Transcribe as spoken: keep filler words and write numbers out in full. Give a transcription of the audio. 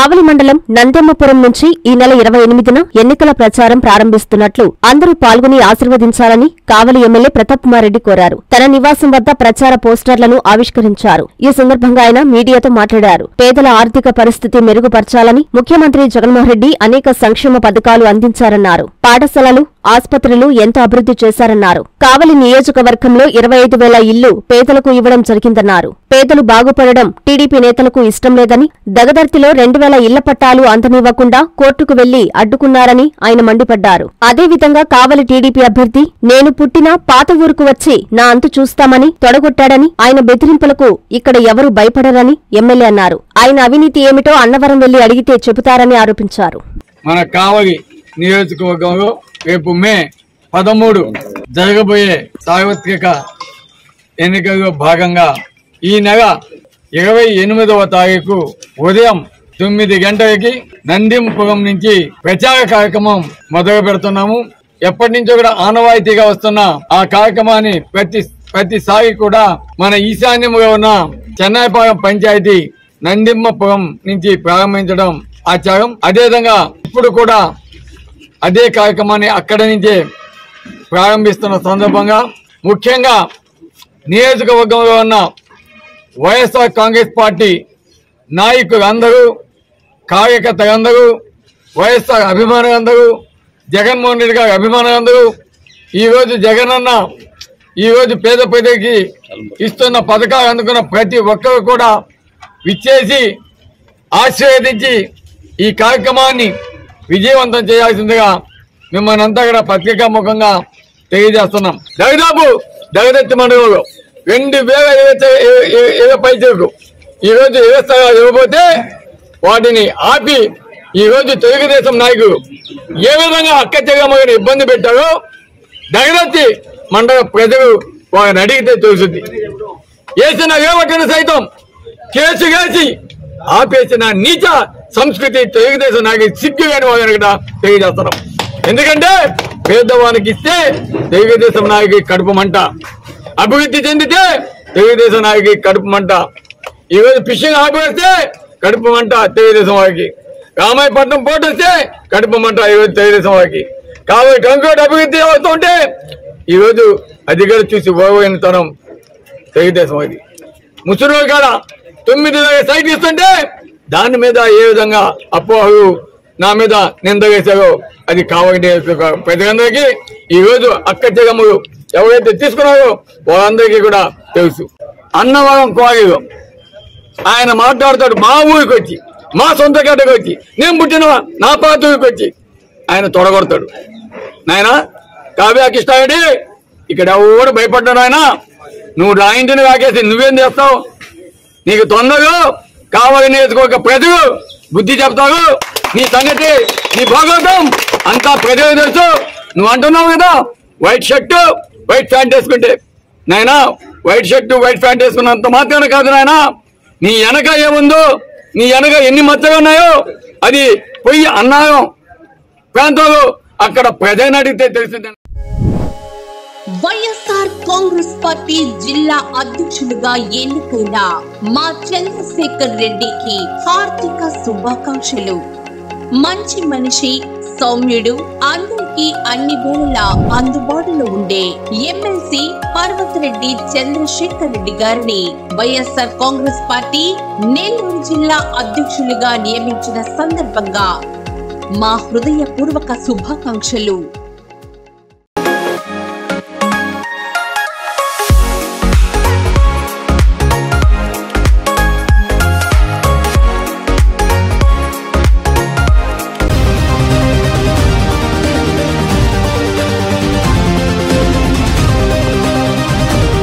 కావలి మండలం నందెమ్మపురం నుంచి ఈ నెల ఇరవై ఎనిమిదిన ఎన్నికల ప్రచారం ప్రారంభిస్తున్నట్లు అందరూ పాల్గొని ఆశీర్వదించాలని కావలి ఎమ్మెల్యే ప్రతాప్ కుమార్ రెడ్డి కోరారు. తన నివాసం వద్ద ప్రచార పోస్టర్లను ఆవిష్కరించారు. ఈ సందర్భంగా ఆయన మీడియాతో మాట్లాడారు. పేదల ఆర్థిక పరిస్థితి మెరుగుపరచాలని ముఖ్యమంత్రి జగన్మోహన్ రెడ్డి అనేక సంక్షేమ పథకాలు అందించారన్నారు. పాఠశాలలు, ఆస్పత్రులు ఎంతో అభివృద్ధి చేశారన్నారు. కావలి నియోజకవర్గంలో ఇరవై ఐదు వేల ఇళ్లు పేదలకు ఇవ్వడం జరిగిందన్నారు. పేదలు బాగుపడడం టీడీపీ నేతలకు ఇష్టం లేదని, దగదర్తిలో రెండు వేల ఇళ్ల పట్టాలు అందనివ్వకుండా కోర్టుకు వెళ్లి అడ్డుకున్నారని ఆయన మండిపడ్డారు. అదేవిధంగా కావలి టీడీపీ అభ్యర్థి నేను పుట్టిన పాత ఊరుకు వచ్చి నా అంతు చూస్తామని తొడగొట్టాడని, ఆయన బెదిరింపులకు ఇక్కడ ఎవరూ భయపడరని ఎమ్మెల్యే అన్నారు. ఆయన అవినీతి ఏమిటో అన్నవరం వెళ్లి అడిగితే చెబుతారని ఆరోపించారు. మన కావలి నియోజకవర్గంలో రేపు మే పదమూడు జరగబోయే సార్వత్రిక ఎన్నికల్లో భాగంగా ఈ నెల ఇరవై ఎనిమిదవ తారీఖు ఉదయం తొమ్మిది గంటలకి నందింపురం నుంచి ప్రచార కార్యక్రమం మొదలు పెడుతున్నాము. ఎప్పటి నుంచో కూడా ఆనవాయితీగా వస్తున్న ఆ కార్యక్రమాన్ని ప్రతి ప్రతిసారి కూడా మన ఈశాన్యంలో ఉన్న చెన్నైపాలెం పంచాయతీ నందింపురం నుంచి ప్రారంభించడం ఆచారం. అదేవిధంగా ఇప్పుడు కూడా అదే కార్యక్రమాన్ని అక్కడి నుంచే ప్రారంభిస్తున్న సందర్భంగా ముఖ్యంగా నియోజకవర్గంలో ఉన్న వైఎస్ఆర్ కాంగ్రెస్ పార్టీ నాయకులందరూ, కార్యకర్తలందరూ, వైఎస్ఆర్ అభిమానులందరూ, జగన్మోహన్ రెడ్డి గారి అభిమానులందరూ ఈరోజు జగనన్న ఈరోజు పేద ప్రజలకి ఇస్తున్న పథకాలు అందుకున్న ప్రతి ఒక్కరు కూడా విచ్చేసి ఆశీర్వదించి ఈ కార్యక్రమాన్ని విజయవంతం చేయాల్సిందిగా మిమ్మల్ని అంతా కూడా పత్రికా ముఖంగా తెలియజేస్తున్నాం. దాదాపు జగదత్తి మండలంలో రెండు వేల ఇరవై పైసలకు ఈరోజు వ్యవస్థగా ఇవ్వబోతే వాటిని ఆపి ఈరోజు తెలుగుదేశం నాయకులు ఏ విధంగా అక్క చెగమ్మని ఇబ్బంది పెట్టారో జగదత్తి మండల ప్రజలు వారిని అడిగితే తెలుస్తుంది. వేసిన రేవటిని సైతం కేసు వేసి ఆపేసిన నీచ సంస్కృతి తెలుగుదేశం నాయకులు సిగ్గు కాని వాళ్ళని కూడా తెలియజేస్తున్నాం. ఎందుకంటే పేదవానికి ఇస్తే తెలుగుదేశం నాయకుడి కడుపు మంట, అభివృద్ధి చెందితే తెలుగుదేశం నాయకుడి కడుపు మంట, ఈరోజు ఫిషింగ్ ఆపేస్తే కడుపు మంట తెలుగుదేశం వారికి, రామాయపట్నం పోటీ వస్తే కడుపు మంట ఈరోజు తెలుగుదేశం వారికి, కాబట్టి కంకోటి అభివృద్ధి అవుతుంటే ఈరోజు అధికారులు చూసి ఓవైనతనం తెలుగుదేశం వారికి. ముసురు కాడ తొమ్మిది సైట్ ఇస్తుంటే దాని మీద ఏ విధంగా అపోహలు నా మీద నింద వేశారో అది కావాలంటే ప్రజలందరికీ ఈ రోజు అక్క చెగమ్మలు ఎవరైతే తీసుకున్నారో వాళ్ళందరికీ కూడా తెలుసు. అన్నవరం కోరిలో ఆయన మాట్లాడతాడు, మా ఊరికి వచ్చి మా సొంత గడ్డకు వచ్చి నేను పుట్టిన నా పాత ఊరికి వచ్చి ఆయన తొడగొడతాడు. నాయన కావ్య కృష్ణారెడ్డి ఇక్కడ ఎవరు భయపడ్డాడు. ఆయన నువ్వు నా ఇంటిని కాకేసి నువ్వేం చేస్తావు? నీకు తొందరగా కావాలి నేర్చుకోక ప్రజలు బుద్ధి చెప్తారు. నీ సంగతి నీ భాగవతం అంతా ప్రజలు తెలుసు. నువ్వు అంటున్నావు కదా వైట్ షర్టు వైట్ ప్యాంట్ వేసుకుంటే, నాయనా వైట్ షర్టు వైట్ ప్యాంట్ వేసుకున్నంత మాత్రమే కాదు నాయన, నీ వెనక ఏముందో, నీ వెనక ఎన్ని మచ్చలు ఉన్నాయో అది పోయి అన్నాయం ప్రాంతంలో అక్కడ ప్రజలను అడిగితే తెలిసింది. వైఎస్ఆర్ కాంగ్రెస్ పార్టీ జిల్లా అధ్యక్షులుగా ఎన్నికైన మా చంద్రశేఖర్ రెడ్డికి హార్దిక శుభాకాంక్షలు. మంచి మనిషి, సౌమ్యుడు, అందరికీ అన్ని వేళలా అందుబాటులో ఉండే ఎమ్మెల్సీ పర్వతరెడ్డి చంద్రశేఖర్ రెడ్డి గారిని వైఎస్ఆర్ కాంగ్రెస్ పార్టీ నెల్లూరు జిల్లా అధ్యక్షులుగా నియమించిన సందర్భంగా మా హృదయపూర్వక శుభాకాంక్షలు.